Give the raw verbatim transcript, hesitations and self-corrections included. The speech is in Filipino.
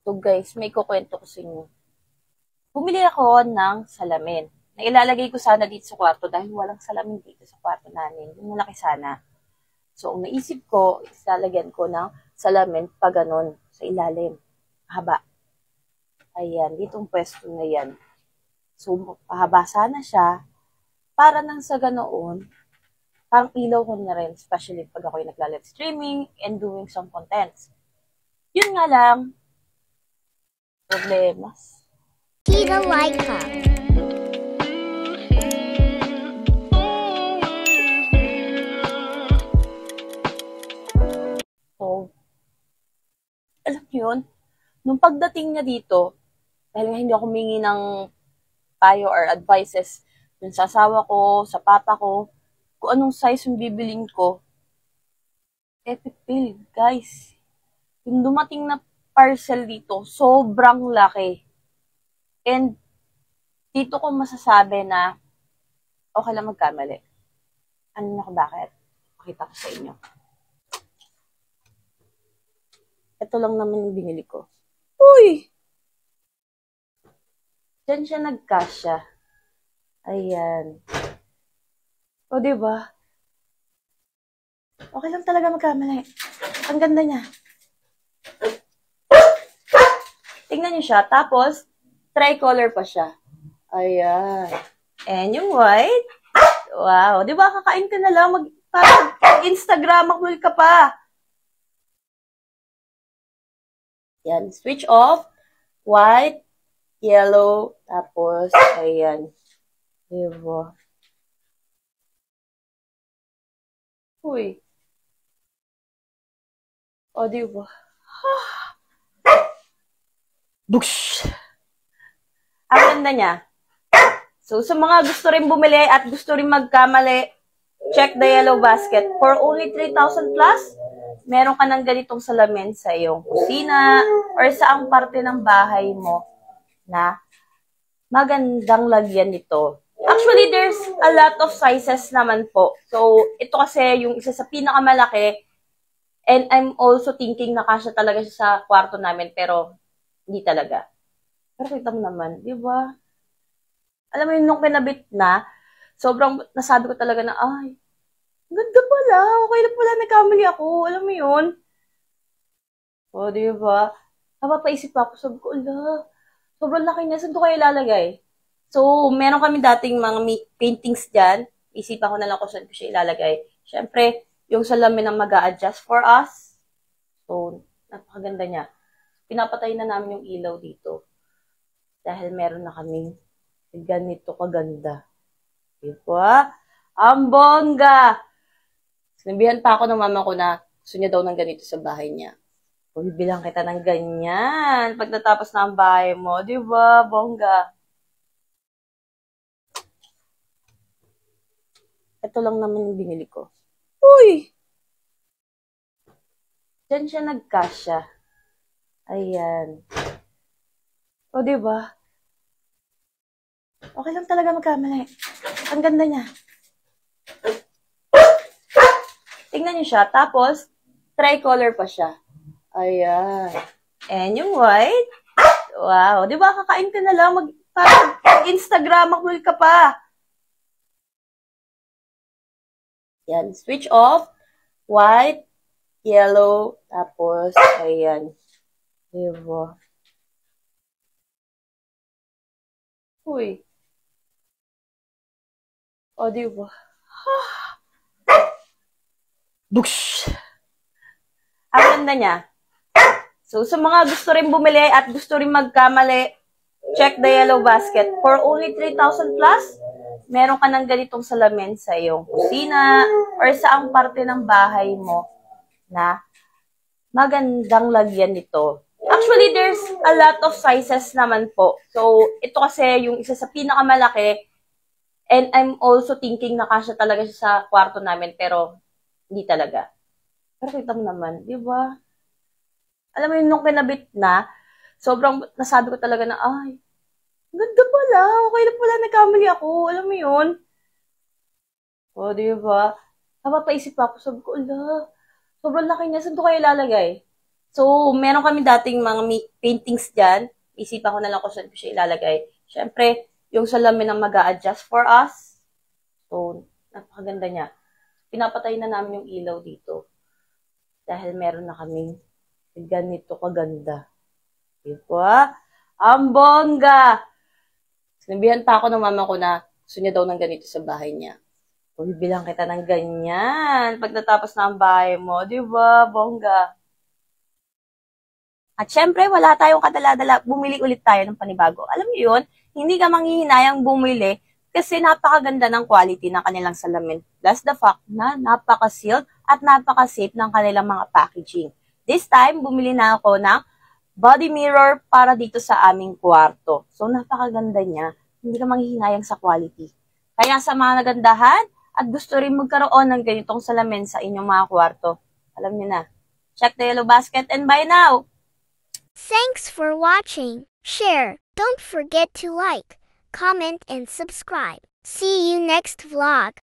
So guys, may kukwento ko sa inyo. Bumili ako ng salamin na ilalagay ko sana dito sa kwarto dahil walang salamin dito sa kwarto namin. Yung malaki sana. So, ang naisip ko, ilalagyan ko ng salamin pa ganon sa ilalim. Haba. Ayan, ditong pwesto na yan. So, pahaba sana siya para nang sa ganoon, parang ilaw ko na rin, especially pag ako'y nagla-live streaming and doing some contents. Yun nga lang, problemas. Tita Laika. So, alam niyo yun, nung pagdating niya dito, dahil nga hindi ako humingi ng payo or advices dun sa asawa ko, sa papa ko, kung anong size yung bibiling ko, epic fail, guys. Yung dumating na parcel dito, sobrang laki. And, dito ko masasabi na okay lang magkamali. Ano na ko bakit? Pakita ko sa inyo. Ito lang naman yung binili ko. Uy! Diyan siya nagkasya. Ayan. O, diba? Okay lang talaga magkamali. Ang ganda niya. Tingnan niyo siya. Tapos, tricolor pa siya. Ayan. And yung white. Wow. Diba, kakain ka na lang. Mag, parang Instagramable ka pa. Yan. Switch off. White. Yellow. Tapos, ayan. Diba? Uy. O, diba? Boosh! Ang ganda niya. So, sa mga gusto rin bumili at gusto rin magkamali, check the yellow basket. For only three thousand plus, meron ka ng ganitong salamin sa iyong kusina or sa ang parte ng bahay mo na magandang lagyan nito. Actually, there's a lot of sizes naman po. So, ito kasi yung isa sa pinakamalaki. And I'm also thinking na kasya talaga siya sa kwarto namin, pero hindi talaga. Pero kita mo naman, di ba? Alam mo yun, nung kinabit na, sobrang nasabi ko talaga na, ay, ganda pala, okay na pala, nagkamali ako. Alam mo yun? O, di ba? Napapaisip ako, sabi ko, ala, sobrang laki niya, saan ko kayo ilalagay? So, meron kami dating mga paintings dyan. Isipan ko na lang kung saan ko siya ilalagay. Siyempre, yung salamin ang mag-a-adjust for us. So, napakaganda niya. Pinapatay na namin yung ilaw dito. Dahil meron na kaming ganito kaganda. Diba? Ang bongga! Sinabihan pa ako ng mama ko na gusto niya daw ng ganito sa bahay niya. O, bibilang kita ng ganyan. Pag natapos na ang bahay mo, diba? Bongga. Ito lang naman yung binili ko. Uy! Diyan siya nagkasya. Ayan. O, diba? Okay lang talaga magkamali. Ang ganda niya. Tingnan niyo siya. Tapos, tricolor pa siya. Ayan. And yung white. Wow. Diba, kakain ka na lang. Mag, parang Instagramable ka pa. Yan. Switch off. White. Yellow. Tapos, ayan. Diba? Uy. O, diba? Boosh! Ang ganda niya. So, sa mga gusto rin bumili at gusto rin magkamali, check the yellow basket. For only three thousand plus, meron ka ng ganitong salamin sa iyong kusina or sa ang parte ng bahay mo na magandang lagyan nito. Actually, there's a lot of sizes naman po. So, ito kasi yung isa sa pinakamalaki. And I'm also thinking na kasya talaga siya sa kwarto namin, pero hindi talaga. Pero kita mo naman, di ba? Alam mo yun, nung kinabit na, sobrang nasabi ko talaga na, ay, ganda pala, okay na pala, nagkamali ako. Alam mo yun? O, di ba? Napapaisip ako, sabi ko, ala, sobrang laki niya, saan ko kayo ilalagay? So, meron kami dating mga mi- paintings dyan. Isipan ko na lang kung saan ko siya ilalagay. Siyempre, yung salamin ang mag-a-adjust for us. So, napakaganda niya. Pinapatay na namin yung ilaw dito. Dahil meron na kaming ganito kaganda. Diba? Ang bongga! Sinabihan pa ako ng mama ko na gusto niya daw ng ganito sa bahay niya. O, bibilang kita ng ganyan. Pag natapos na ang bahay mo, diba? Bongga. At syempre, wala tayong kadala-dala. Bumili ulit tayo ng panibago. Alam niyo yun, hindi ka manghihinayang bumili kasi napakaganda ng quality ng kanilang salamin. Plus the fact na napaka-sealed at napaka-safe ng kanilang mga packaging. This time, bumili na ako ng body mirror para dito sa aming kwarto. So, napakaganda niya. Hindi ka manghihinayang sa quality. Kaya sa mga nagandahan at gusto rin magkaroon ng ganitong salamin sa inyong mga kwarto, alam niyo na, check the yellow basket and buy now! Thanks for watching. Share. Don't forget to like, comment, and subscribe. See you next vlog.